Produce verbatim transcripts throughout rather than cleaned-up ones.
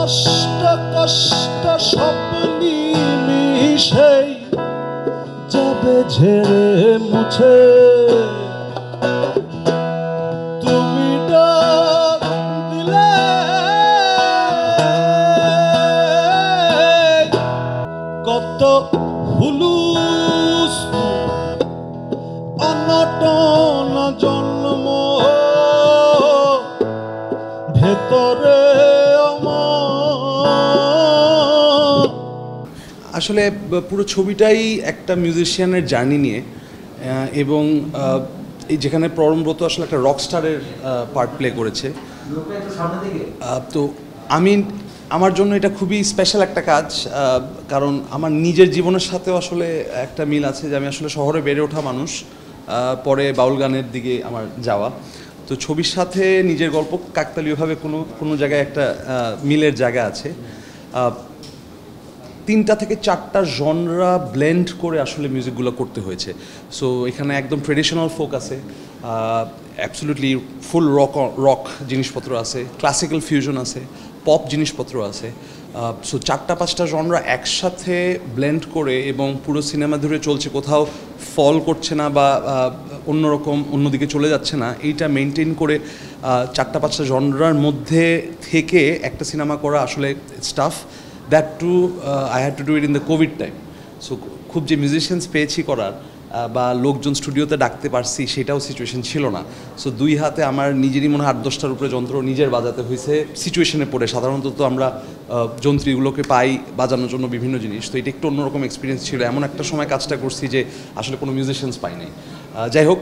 কষ্ট কষ্ট সব নিমিশেই যাবে ঝেড়ে মুছে। তুমি ডাক দিলে কত হুলুস অনটন জন্ম ভেতরে। আসলে পুরো ছবিটাই একটা মিউজিশিয়ানের জার্নি নিয়ে, এবং এই যেখানে পরমব্রত আসলে একটা রক স্টারের পার্ট প্লে করেছে। তো আমি আমার জন্য এটা খুবই স্পেশাল একটা কাজ, কারণ আমার নিজের জীবনের সাথেও আসলে একটা মিল আছে যে আমি আসলে শহরে বেড়ে ওঠা মানুষ, পরে বাউল গানের দিকে আমার যাওয়া। তো ছবির সাথে নিজের গল্প কাকতালীয়ভাবে কোনো কোনো জায়গায় একটা মিলের জায়গা আছে। তিনটা থেকে চারটা জনরা ব্লেন্ড করে আসলে মিউজিকগুলো করতে হয়েছে। সো এখানে একদম ট্রেডিশনাল ফোক আছে, অ্যাবসলিউটলি ফুল রক রক জিনিসপত্র আছে, ক্লাসিক্যাল ফিউশন আছে, পপ জিনিসপত্র আছে। সো চারটা পাঁচটা জনরা একসাথে ব্লেন্ড করে এবং পুরো সিনেমা ধরে চলছে, কোথাও ফল করছে না বা অন্যরকম অন্যদিকে চলে যাচ্ছে না, এইটা মেনটেন করে চারটা পাঁচটা জনরার মধ্যে থেকে একটা সিনেমা করা আসলে stuff that to I had to do it in the Covid time. So খুব যে মিউজিশিয়ানস পেয়েছি করার বা লোকজন স্টুডিওতে ডাকতে পারছি সেটাও সিচুয়েশন ছিল না। সো দুই হাতে আমার নিজেরই মনে হয় আট দশটার উপরে যন্ত্র নিজের বাজাতে হয়েছে সিচুয়েশনে পড়ে। সাধারণত তো আমরা যন্ত্রীগুলোকে পাই বাজানোর জন্য বিভিন্ন জিনিস, তো এটা একটু অন্যরকম এক্সপিরিয়েন্স ছিল। এমন একটা সময় কাজটা করছি যে আসলে কোনো মিউজিশিয়ানস পাই নাই। যাই হোক,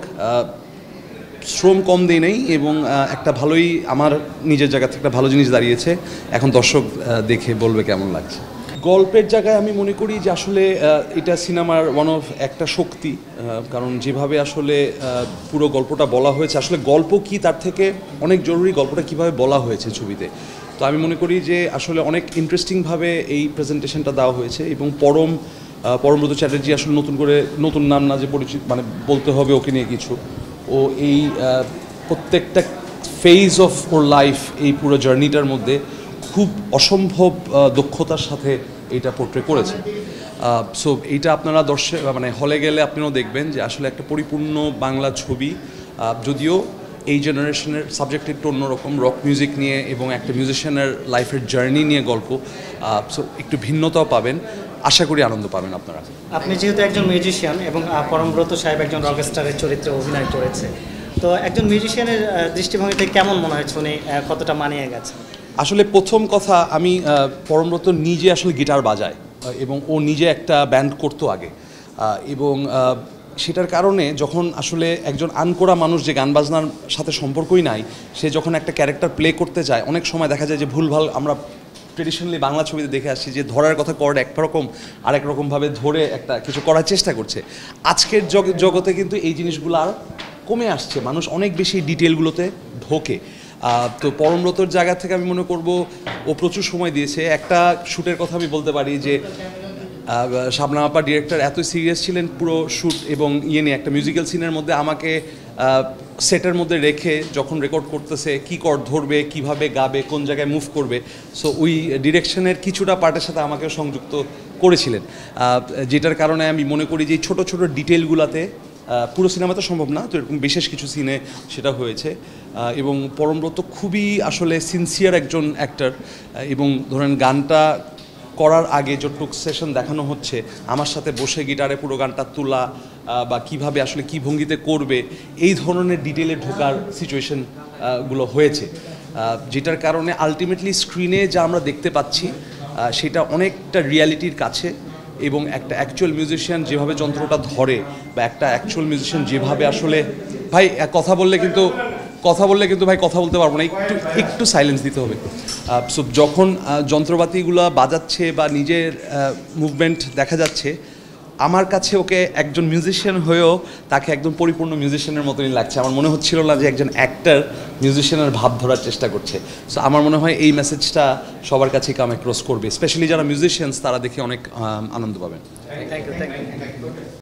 শ্রম কম দিই নেই এবং একটা ভালোই আমার নিজের জায়গা থেকে একটা ভালো জিনিস দাঁড়িয়েছে। এখন দর্শক দেখে বলবে কেমন লাগছে। গল্পের জায়গায় আমি মনে করি যে আসলে এটা সিনেমার ওয়ান অফ একটা শক্তি, কারণ যেভাবে আসলে পুরো গল্পটা বলা হয়েছে, আসলে গল্প কি তার থেকে অনেক জরুরি গল্পটা কিভাবে বলা হয়েছে ছবিতে। তো আমি মনে করি যে আসলে অনেক ইন্টারেস্টিংভাবে এই প্রেজেন্টেশনটা দেওয়া হয়েছে এবং পরম পরমব্রত চ্যাটার্জি আসলে নতুন করে নতুন নাম না যে পরিচিত মানে বলতে হবে ওকে নিয়ে কিছু, ও এই প্রত্যেকটা ফেজ অফ ওর লাইফ এই পুরো জার্নিটার মধ্যে খুব অসম্ভব দক্ষতার সাথে এইটা পোর্ট্রে করেছে। সো এইটা আপনারা দর্শক মানে হলে গেলে আপনারাও দেখবেন যে আসলে একটা পরিপূর্ণ বাংলা ছবি, যদিও এই জেনারেশনের সাবজেক্ট একটু অন্যরকম, রক মিউজিক নিয়ে এবং একটা মিউজিশিয়ানের লাইফের জার্নি নিয়ে গল্প। সো একটু ভিন্নতাও পাবেন, আশা করি আনন্দ পাবেন আপনারা। আপনি যেহেতু একজন মিউজিশিয়ান এবং পরমব্রত সাহেব একজন রক স্টারের চরিত্রে অভিনয় করেছে, তো একজন মিউজিশিয়ানের দৃষ্টিভঙ্গি থেকে কেমন মনে হয়, শুনে কতটা মানিয়ে গেছে? আসলে প্রথম কথা, আমি পরমব্রত নিজে আসলে গিটার বাজায় এবং ও নিজে একটা ব্যান্ড করতো আগে, এবং সেটার কারণে যখন আসলে একজন আনকোরা মানুষ যে গান বাজনার সাথে সম্পর্কই নাই, সে যখন একটা ক্যারেক্টার প্লে করতে যায় অনেক সময় দেখা যায় যে ভুলভাল আমরা ট্রেডিশনালি বাংলা ছবিতে দেখে আসছি যে ধরার কথা কর্ড একরকম আরেক রকমভাবে ধরে একটা কিছু করার চেষ্টা করছে। আজকের জগতে কিন্তু এই জিনিসগুলো আর কমে আসছে, মানুষ অনেক বেশি ডিটেলগুলোতে ঢোকে। তো পরমব্রতর জায়গা থেকে আমি মনে করব ও প্রচুর সময় দিয়েছে। একটা শ্যুটের কথা আমি বলতে পারি যে শাবনাম আপা ডিরেক্টর এত সিরিয়াস ছিলেন পুরো শ্যুট এবং ইয়ে নিয়ে, একটা মিউজিক্যাল সিনের মধ্যে আমাকে সেটের মধ্যে রেখে যখন রেকর্ড করতেছে কী কর্ড ধরবে, কিভাবে গাবে, কোন জায়গায় মুভ করবে, সো ওই ডিরেকশনের কিছুটা পার্টের সাথে আমাকেও সংযুক্ত করেছিলেন, যেটার কারণে আমি মনে করি যে ছোটো ছোটো ডিটেলগুলোতে পুরো সিনেমাতে সম্ভব না, তো এরকম বিশেষ কিছু সিনে সেটা হয়েছে। এবং পরমব্রত খুবই আসলে সিনসিয়ার একজন অ্যাক্টর, এবং ধরেন গানটা করার আগে যতটুক সেশন দেখানো হচ্ছে আমার সাথে বসে গিটারে পুরো গানটা তোলা বা কিভাবে আসলে কি ভঙ্গিতে করবে, এই ধরনের ডিটেলে ঢোকার সিচুয়েশন গুলো হয়েছে, যেটার কারণে আলটিমেটলি স্ক্রিনে যা আমরা দেখতে পাচ্ছি সেটা অনেকটা রিয়ালিটির কাছে। এবং একটা অ্যাকচুয়াল মিউজিশিয়ান যেভাবে যন্ত্রটা ধরে বা একটা অ্যাকচুয়াল মিউজিশিয়ান যেভাবে আসলে, ভাই কথা বললে কিন্তু কথা বললে কিন্তু ভাই কথা বলতে পারবো না, একটু একটু সাইলেন্স দিতে হবে। সো যখন যন্ত্রপাতিগুলো বাজাচ্ছে বা নিজের মুভমেন্ট দেখা যাচ্ছে, আমার কাছে ওকে একজন মিউজিশিয়ান হয়েও তাকে একদম পরিপূর্ণ মিউজিশিয়ানের মতনই লাগছে। আমার মনে হচ্ছিল না যে একজন অ্যাক্টর মিউজিশিয়ানের ভাব ধরার চেষ্টা করছে। সো আমার মনে হয় এই মেসেজটা সবার কাছে কাম অ্যাক্রস করবে, স্পেশালি যারা মিউজিশিয়ানস তারা দেখে অনেক আনন্দ পাবেন। Thank you thank you